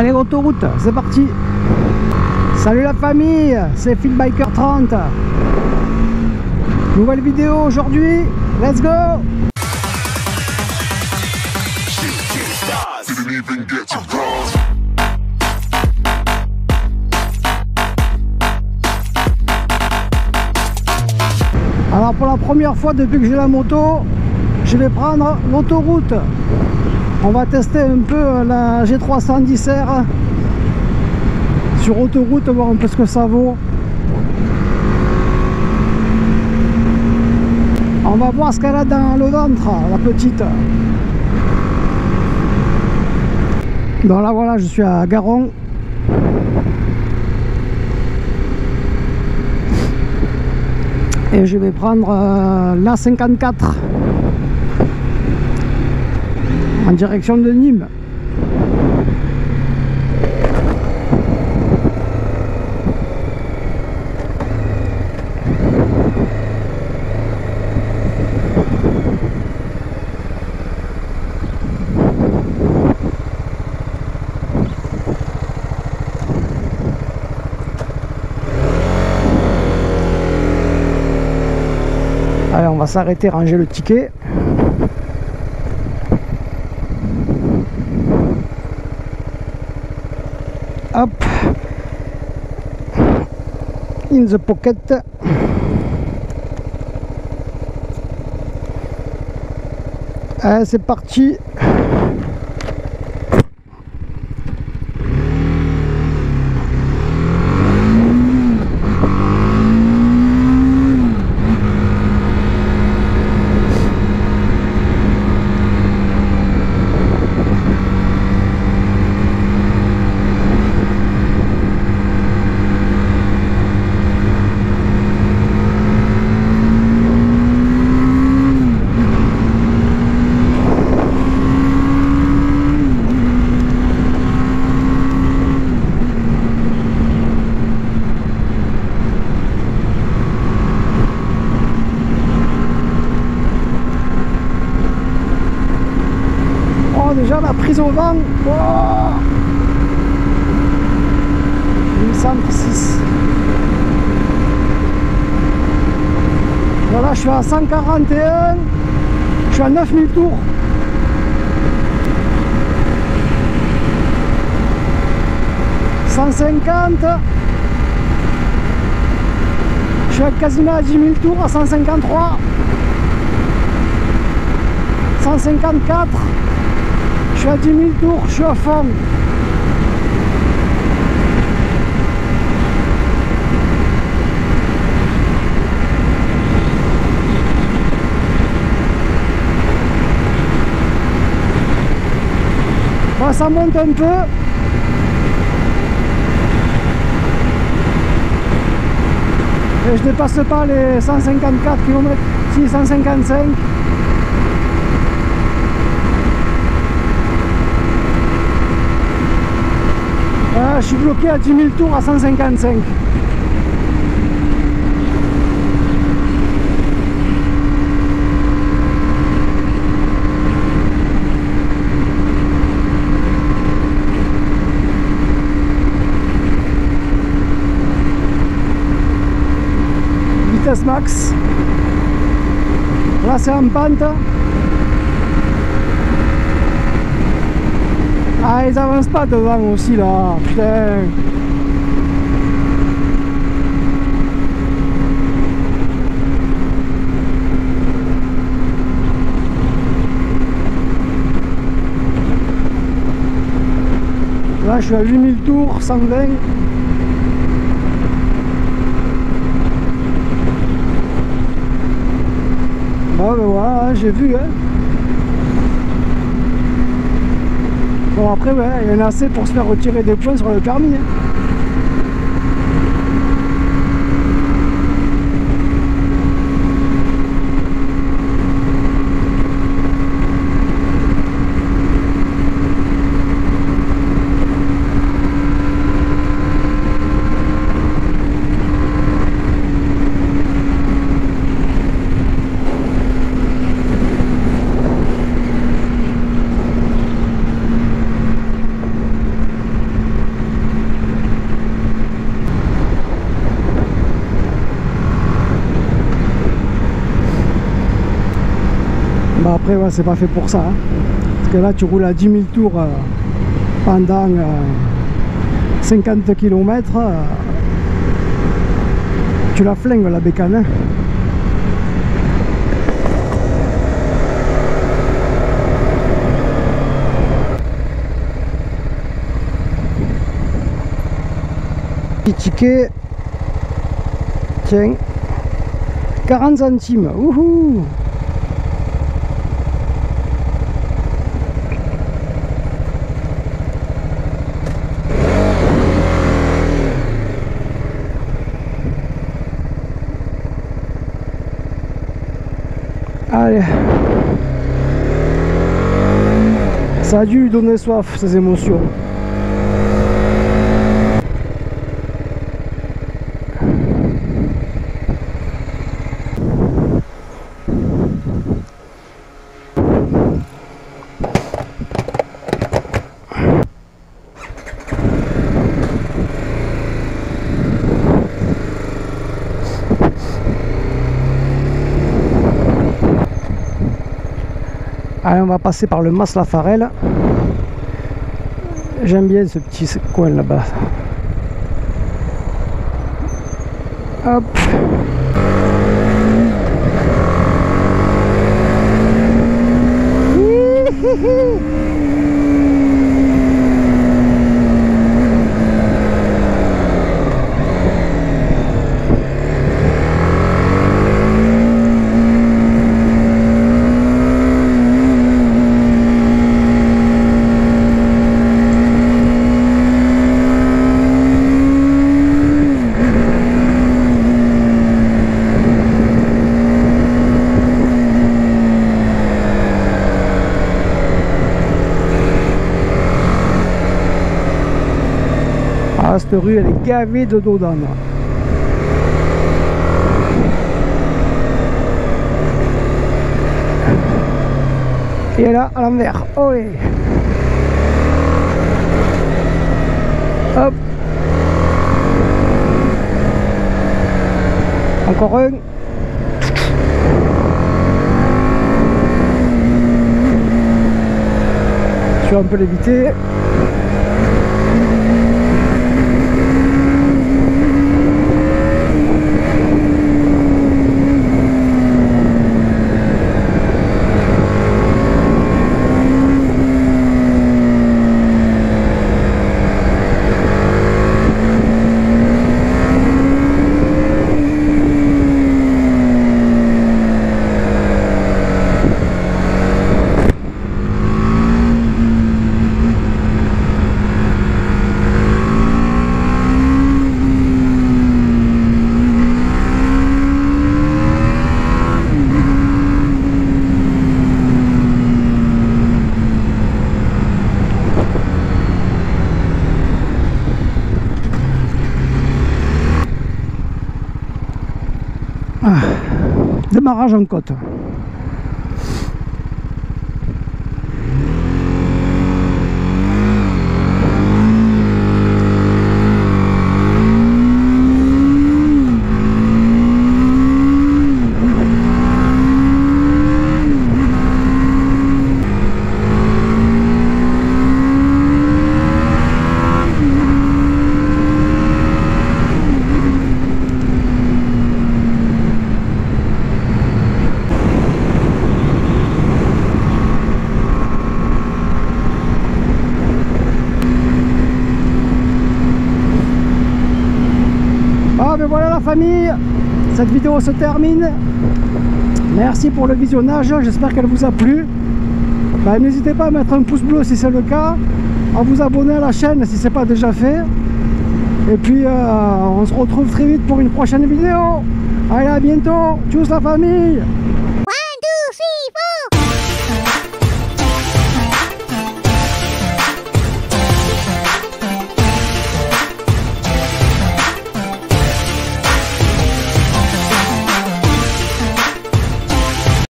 Allez, autoroute, c'est parti. Salut la famille, c'est Philbiker 30. Nouvelle vidéo aujourd'hui, let's go. Alors pour la première fois depuis que j'ai la moto, je vais prendre l'autoroute. On va tester un peu la G310R sur autoroute, voir un peu ce que ça vaut. On va voir ce qu'elle a dans le ventre, la petite. Donc là voilà, je suis à Garon. Et je vais prendre l'A54 en direction de Nîmes. Allez, on va s'arrêter, ranger le ticket. Hop, in the pocket. Allez, c'est parti. Déjà la prise au vent, wow, 106. Voilà, je suis à 141, je suis à 9000 tours. « 150, je suis quasiment à 10 000 tours, à 153, 154. Je suis à 10 000 tours, je suis à fond. Bon, ça monte un peu. Et je dépasse pas les 154 km, si 155. Je suis bloqué à 10 000 tours à 155. Vitesse max. Là c'est en pente. Ah, ils avancent pas devant aussi là, putain. Là je suis à 8000 tours, 120. Bon ben voilà, j'ai vu hein. Bon après ouais, il y en a assez pour se faire retirer des points sur le permis. Hein. Après, ouais, c'est pas fait pour ça. Hein. Parce que là, tu roules à 10 000 tours pendant 50 km. Tu la flingues, la bécane. Hein. Petit ticket. Tiens. 40 centimes. Wouhou! Allez. Ça a dû lui donner soif, ces émotions. Allez, on va passer par le Mas-la-Farelle. J'aime bien ce petit coin là-bas. Hop. Ah, cette rue, elle est gavée de dodanes. Et là, à l'envers. Olé. Hop. Encore un. Je vais un peu l'éviter. Ah, démarrage en côte. Ben voilà la famille, cette vidéo se termine. Merci pour le visionnage, j'espère qu'elle vous a plu. Ben, n'hésitez pas à mettre un pouce bleu si c'est le cas, à vous abonner à la chaîne si ce n'est pas déjà fait. Et puis on se retrouve très vite pour une prochaine vidéo. Allez, à bientôt, tchuss la famille.